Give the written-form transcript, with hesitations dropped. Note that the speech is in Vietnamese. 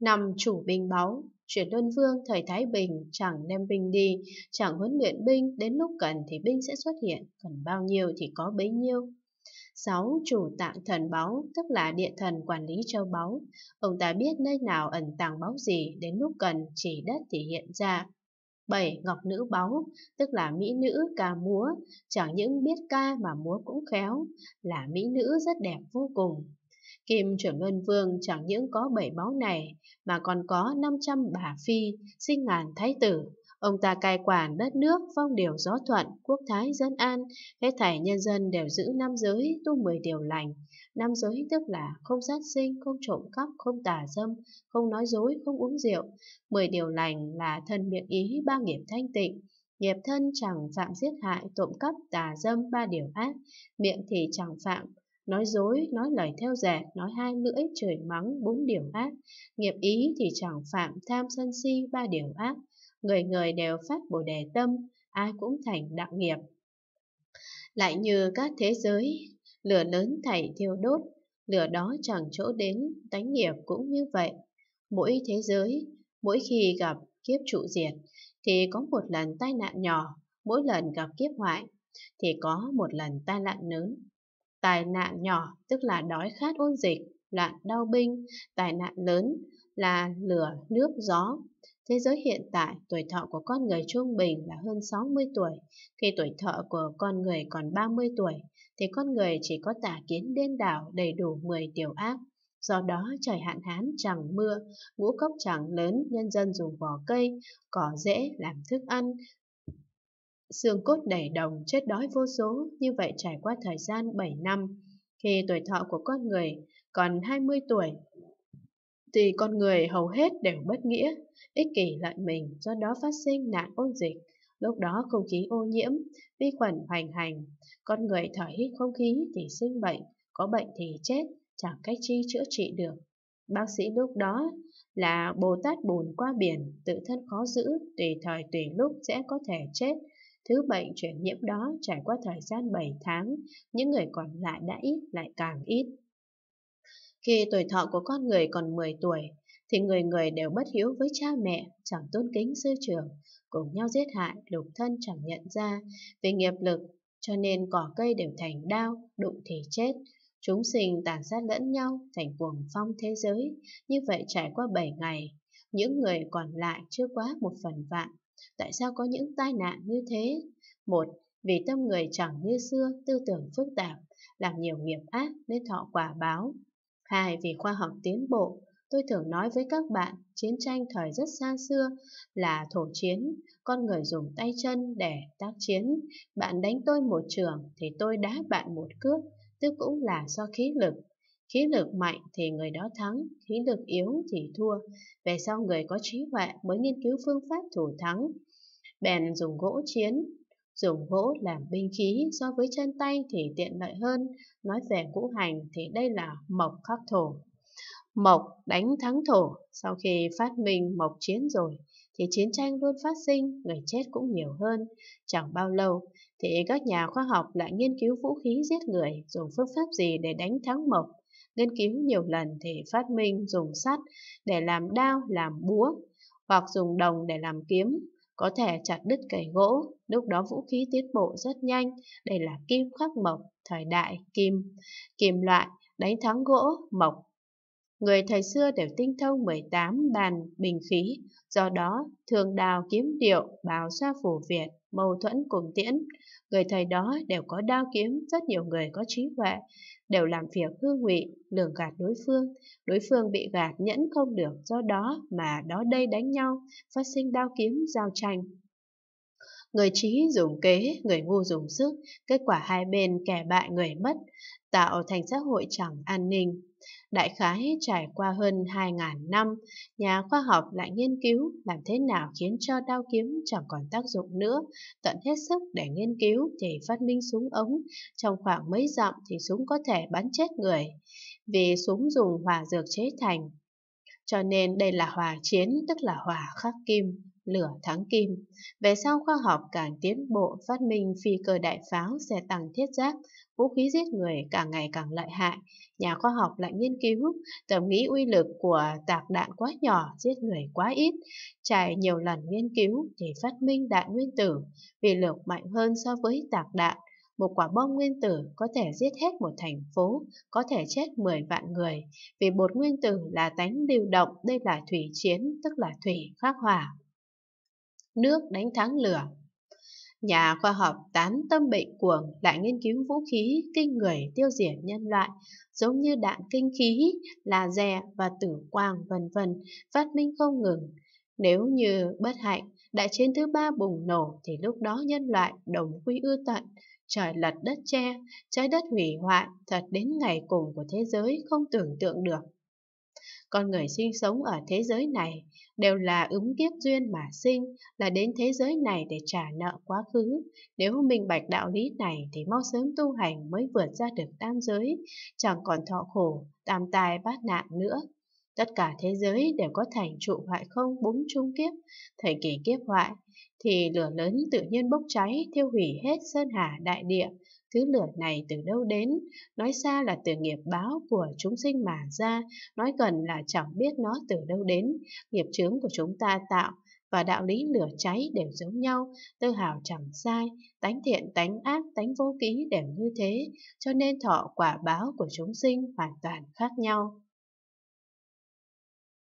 Năm chủ binh báu, chuyển Luân Vương thời Thái Bình chẳng đem binh đi, chẳng huấn luyện binh, đến lúc cần thì binh sẽ xuất hiện, cần bao nhiêu thì có bấy nhiêu. 6. Chủ tạng thần báu, tức là địa thần quản lý châu báu. Ông ta biết nơi nào ẩn tàng báu gì, đến lúc cần chỉ đất thì hiện ra. 7. Ngọc nữ báu, tức là mỹ nữ ca múa, chẳng những biết ca mà múa cũng khéo, là mỹ nữ rất đẹp vô cùng. Kim Chuẩn Luân Vương chẳng những có 7 báu này mà còn có 500 bà phi, sinh ngàn thái tử. Ông ta cai quản đất nước, phong điều gió thuận, quốc thái dân an, hết thảy nhân dân đều giữ năm giới, tu 10 điều lành. Năm giới tức là không sát sinh, không trộm cắp, không tà dâm, không nói dối, không uống rượu. 10 điều lành là thân miệng ý, ba nghiệp thanh tịnh. Nghiệp thân chẳng phạm giết hại, trộm cắp, tà dâm, ba điều ác. Miệng thì chẳng phạm nói dối, nói lời theo dệt, nói hai lưỡi, chửi mắng, 4 điều ác. Nghiệp ý thì chẳng phạm tham sân si, 3 điều ác. Người người đều phát Bồ đề tâm, ai cũng thành đạo nghiệp. Lại như các thế giới, lửa lớn thảy thiêu đốt, lửa đó chẳng chỗ đến, tánh nghiệp cũng như vậy. Mỗi thế giới, mỗi khi gặp kiếp trụ diệt, thì có một lần tai nạn nhỏ, mỗi lần gặp kiếp hoại, thì có một lần tai nạn lớn. Tai nạn nhỏ tức là đói khát ôn dịch, loạn đau binh. Tai nạn lớn là lửa, nước, gió. Thế giới hiện tại, tuổi thọ của con người trung bình là hơn 60 tuổi. Khi tuổi thọ của con người còn 30 tuổi, thì con người chỉ có tà kiến điên đảo đầy đủ 10 điều ác. Do đó trời hạn hán chẳng mưa, ngũ cốc chẳng lớn, nhân dân dùng vỏ cây, cỏ rễ làm thức ăn, xương cốt đầy đồng, chết đói vô số. Như vậy trải qua thời gian 7 năm, khi tuổi thọ của con người còn 20 tuổi, thì con người hầu hết đều bất nghĩa, ích kỷ lợi mình, do đó phát sinh nạn ôn dịch. Lúc đó không khí ô nhiễm, vi khuẩn hoành hành, con người thở hít không khí thì sinh bệnh, có bệnh thì chết, chẳng cách chi chữa trị được. Bác sĩ lúc đó là Bồ Tát bùn qua biển, tự thân khó giữ, tùy thời tùy lúc sẽ có thể chết. Thứ bệnh truyền nhiễm đó trải qua thời gian 7 tháng, những người còn lại đã ít lại càng ít. Khi tuổi thọ của con người còn 10 tuổi, thì người người đều bất hiếu với cha mẹ, chẳng tôn kính sư trưởng, cùng nhau giết hại, lục thân chẳng nhận ra. Vì nghiệp lực, cho nên cỏ cây đều thành đao, đụng thì chết. Chúng sinh tàn sát lẫn nhau, thành cuồng phong thế giới. Như vậy trải qua 7 ngày, những người còn lại chưa quá 1/1000. Tại sao có những tai nạn như thế? Một, vì tâm người chẳng như xưa, tư tưởng phức tạp, làm nhiều nghiệp ác nên thọ quả báo. 2. Vì khoa học tiến bộ. Tôi thường nói với các bạn, chiến tranh thời rất xa xưa là thổ chiến, con người dùng tay chân để tác chiến. Bạn đánh tôi một chưởng thì tôi đá bạn một cước, tức cũng là do khí lực. Khí lực mạnh thì người đó thắng, khí lực yếu thì thua. Về sau người có trí huệ mới nghiên cứu phương pháp thủ thắng. Bèn dùng gỗ chiến, dùng gỗ làm binh khí, so với chân tay thì tiện lợi hơn. Nói về ngũ hành thì đây là mộc khắc thổ. Mộc đánh thắng thổ, sau khi phát minh mộc chiến rồi thì chiến tranh luôn phát sinh, người chết cũng nhiều hơn. Chẳng bao lâu thì các nhà khoa học lại nghiên cứu vũ khí giết người, dùng phương pháp gì để đánh thắng mộc. Nghiên cứu nhiều lần thì phát minh dùng sắt để làm đao, làm búa, hoặc dùng đồng để làm kiếm, có thể chặt đứt cây gỗ. Lúc đó vũ khí tiến bộ rất nhanh. Đây là kim khắc mộc, thời đại kim, kim loại đánh thắng gỗ, mộc. Người thời xưa đều tinh thông 18 đàn bình khí, do đó thường đào kiếm điệu, bào xoa phù Việt, mâu thuẫn cùng tiễn. Người thời đó đều có đao kiếm, rất nhiều người có trí huệ, đều làm việc hư ngụy, lường gạt đối phương bị gạt nhẫn không được, do đó mà đó đây đánh nhau, phát sinh đao kiếm giao tranh. Người trí dùng kế, người ngu dùng sức, kết quả hai bên kẻ bại người mất, tạo thành xã hội chẳng an ninh. Đại khái trải qua hơn 2000 năm, nhà khoa học lại nghiên cứu làm thế nào khiến cho đao kiếm chẳng còn tác dụng nữa. Tận hết sức để nghiên cứu thì phát minh súng ống, trong khoảng mấy dặm thì súng có thể bắn chết người, vì súng dùng hỏa dược chế thành. Cho nên đây là hỏa chiến, tức là hỏa khắc kim. lửa thắng kim. Về sau khoa học càng tiến bộ, phát minh phi cơ đại pháo, xe tăng thiết giáp, vũ khí giết người càng ngày càng lợi hại. Nhà khoa học lại nghiên cứu, tầm nghĩ uy lực của tạc đạn quá nhỏ, giết người quá ít. Trải nhiều lần nghiên cứu thì phát minh đạn nguyên tử, vì lực mạnh hơn so với tạc đạn. Một quả bom nguyên tử có thể giết hết một thành phố, có thể chết 10 vạn người. Vì bột nguyên tử là tánh lưu động, đây là thủy chiến, tức là thủy khắc hỏa. Nước đánh thắng lửa. Nhà khoa học tán tâm bệnh cuồng lại nghiên cứu vũ khí kinh người tiêu diệt nhân loại, giống như đạn kinh khí, laser và tử quang vân vân, phát minh không ngừng. Nếu như bất hạnh, đại chiến thứ 3 bùng nổ thì lúc đó nhân loại đồng quy ư tận, trời lật đất che, trái đất hủy hoại, thật đến ngày cùng của thế giới không tưởng tượng được. Con người sinh sống ở thế giới này đều là ứng kiếp duyên mà sinh, là đến thế giới này để trả nợ quá khứ. Nếu minh bạch đạo lý này thì mau sớm tu hành mới vượt ra được tam giới, chẳng còn thọ khổ, tam tai bát nạn nữa. Tất cả thế giới đều có thành trụ hoại không bốn chung kiếp, thời kỳ kiếp hoại thì lửa lớn tự nhiên bốc cháy, thiêu hủy hết sơn hà đại địa. Thứ lửa này từ đâu đến? Nói xa là từ nghiệp báo của chúng sinh mà ra, nói gần là chẳng biết nó từ đâu đến. Nghiệp chướng của chúng ta tạo và đạo lý lửa cháy đều giống nhau, tư hào chẳng sai, tánh thiện, tánh ác, tánh vô ký đều như thế, cho nên thọ quả báo của chúng sinh hoàn toàn khác nhau.